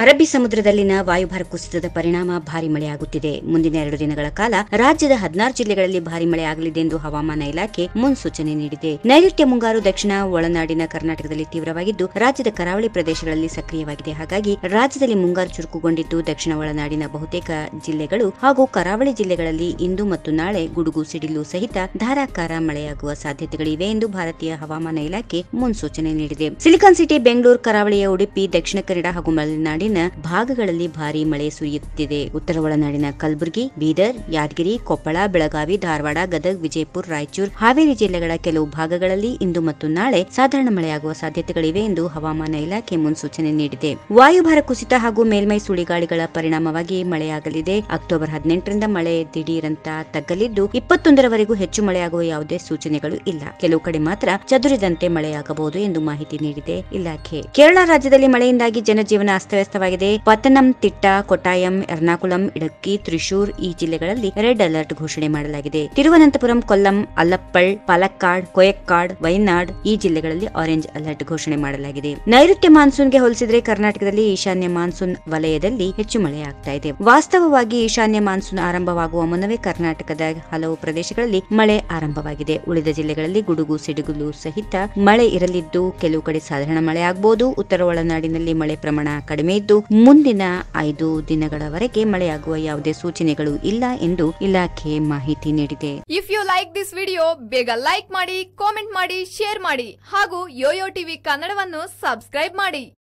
ಅರಬ್ಬಿ ಸಮುದ್ರದಲ್ಲಿನ ವಾಯುಭಾರ ಕುಸಿತದ ಪರಿಣಾಮ ಭಾರಿ ಮಳೆಯಾಗುತ್ತಿದೆ. ಮುಂದಿನ 2 ದಿನಗಳ ಕಾಲ ರಾಜ್ಯದ 16 ಜಿಲ್ಲೆಗಳಲ್ಲಿ ಭಾರಿ ಮಳೆಯಾಗಲಿದೆ ಎಂದು ಹವಾಮಾನ ಇಲಾಖೆ ಮುನ್ಸೂಚನೆ ನೀಡಿದೆ. ನೈಋತ್ಯ ಮುಂಗಾರು ದಕ್ಷಿಣ ಒಳನಾಡಿನ ಕರ್ನಾಟಕದಲ್ಲಿ ತೀವ್ರವಾಗಿದ್ದು, ರಾಜ್ಯದ ಕರಾವಳಿ ಪ್ರದೇಶಗಳಲ್ಲಿ ಸಕ್ರಿಯವಾಗಿದೆ. ಹಾಗಾಗಿ ರಾಜ್ಯದಲ್ಲಿ ಮುಂಗಾರು ಚುರುಕುಗೊಂಡಿದ್ದು, ದಕ್ಷಿಣ ಒಳನಾಡಿನ ಬಹುತೇಕ ಜಿಲ್ಲೆಗಳು ಹಾಗೂ ಕರಾವಳಿ ಜಿಲ್ಲೆಗಳಲ್ಲಿ ಇಂದು ಮತ್ತು ನಾಳೆ ಗುಡುಗು ಸಿಡಿಲು ಸಹಿತ ಧಾರಾಕಾರ ಮಳೆಯಾಗುವ ಸಾಧ್ಯತೆಗಳಿವೆ ಎಂದು ಭಾರತೀಯ ಹವಾಮಾನ ಇಲಾಖೆ ಮುನ್ಸೂಚನೆ ನೀಡಿದೆ. ಸಿಲಿಕಾನ್ ಸಿಟಿ, ಬೆಂಗಳೂರು, ಕರಾವಳಿಯ ಉಡುಪಿ, ದಕ್ಷಿಣ ಕನ್ನಡ ಹಾಗೂ ಮಲೆನಾಡಿನ ಭಾಗಗಳಲ್ಲಿ ಭಾರಿ ಮಳೆ ಸುರಿಯುತ್ತಿದೆ. ಉತ್ತರ ಒಳನಾಡಿನ ಕಲಬುರಗಿ, ಬೀದರ್, ಯಾದಗಿರಿ, ಕೊಪ್ಪಳ, ಬೆಳಗಾವಿ, ಧಾರವಾಡ, ಗದಗ, ವಿಜಯಪುರ, ರಾಯಚೂರು, ಹಾವೇರಿ ಜಿಲ್ಲೆಗಳ ಕೆಲವು ಭಾಗಗಳಲ್ಲಿ ಇಂದು ಮತ್ತು ನಾಳೆ ಸಾಧಾರಣ ಮಳೆಯಾಗುವ ಸಾಧ್ಯತೆಗಳಿವೆ ಎಂದು ಹವಾಮಾನ ಇಲಾಖೆ ಮುನ್ಸೂಚನೆ ನೀಡಿದೆ. ವಾಯುಭಾರ ಕುಸಿತ ಹಾಗೂ ಮೇಲ್ಮೈ ಸುಳಿಗಾಳಿಗಳ ಪರಿಣಾಮವಾಗಿ ಮಳೆಯಾಗಲಿದೆ. ಅಕ್ಟೋಬರ್ 18ರಿಂದ ಮಳೆ ದಿಢೀರಂತ ತಗ್ಗಲಿದ್ದು, 21ರವರೆಗೂ ಹೆಚ್ಚು ಮಳೆಯಾಗುವ ಯಾವುದೇ ಸೂಚನೆಗಳು ಇಲ್ಲ. ಕೆಲವು ಕಡೆ ಮಾತ್ರ ಚದುರಿದಂತೆ ಮಳೆಯಾಗಬಹುದು ಎಂದು ಮಾಹಿತಿ ನೀಡಿದೆ ಇಲಾಖೆ. ಕೇರಳ ರಾಜ್ಯದಲ್ಲಿ ಮಳೆಯಿಂದಾಗಿ ಜನಜೀವನ ಅಸ್ತವ್ಯಸ್ತವಾಗಿದೆ. ಪತ್ತನಂತಿಟ್ಟ, ಕೊಟ್ಟಾಯಂ, ಎರ್ನಾಕುಲಂ, ಇಡಕ್ಕಿ, ತ್ರಿಶೂರ್ ಈ ಜಿಲ್ಲೆಗಳಲ್ಲಿ ರೆಡ್ ಅಲರ್ಟ್ ಘೋಷಣೆ ಮಾಡಲಾಗಿದೆ. ತಿರುವನಂತಪುರಂ, ಕೊಲ್ಲಂ, ಅಲ್ಲಪ್ಪಳ್, ಪಾಲಕ್ಕಾಡ್, ಕೊಯಕ್ಕಾಡ್, ವಯನಾಡ್ ಈ ಜಿಲ್ಲೆಗಳಲ್ಲಿ ಆರೆಂಜ್ ಅಲರ್ಟ್ ಘೋಷಣೆ ಮಾಡಲಾಗಿದೆ. ನೈಋತ್ಯ ಮಾನ್ಸೂನ್ಗೆ ಹೋಲಿಸಿದರೆ ಕರ್ನಾಟಕದಲ್ಲಿ ಈಶಾನ್ಯ ಮಾನ್ಸೂನ್ ವಲಯದಲ್ಲಿ ಹೆಚ್ಚು ಮಳೆಯಾಗ್ತಾ ಇದೆ. ವಾಸ್ತವವಾಗಿ ಈಶಾನ್ಯ ಮಾನ್ಸೂನ್ ಆರಂಭವಾಗುವ ಮುನ್ನವೇ ಕರ್ನಾಟಕದ ಹಲವು ಪ್ರದೇಶಗಳಲ್ಲಿ ಮಳೆ ಆರಂಭವಾಗಿದೆ. ಉಳಿದ ಜಿಲ್ಲೆಗಳಲ್ಲಿ ಗುಡುಗು ಸಿಡಿಲು ಸಹಿತ ಮಳೆ ಇರಲಿದ್ದು, ಕೆಲವು ಕಡೆ ಸಾಧಾರಣ ಮಳೆ ಆಗಬಹುದು. ಉತ್ತರ ಒಳನಾಡಿನಲ್ಲಿ ಮಳೆ ಪ್ರಮಾಣ ಕಡಿಮೆ ಇದ್ದು, ಮುಂದಿನ 5 ದಿನಗಳವರೆಗೆ ಮಳೆಯಾಗುವ ಯಾವುದೇ ಸೂಚನೆಗಳು ಇಲ್ಲ ಎಂದು ಇಲಾಖೆ ಮಾಹಿತಿ ನೀಡಿದೆ. If you like this video, ಬೇಗ ಲೈಕ್ ಮಾಡಿ, ಕಾಮೆಂಟ್ ಮಾಡಿ, ಶೇರ್ ಮಾಡಿ ಹಾಗೂ ಯೋಯೋ ಟಿವಿ ಕನ್ನಡವನ್ನು ಸಬ್ಸ್ಕ್ರೈಬ್ ಮಾಡಿ.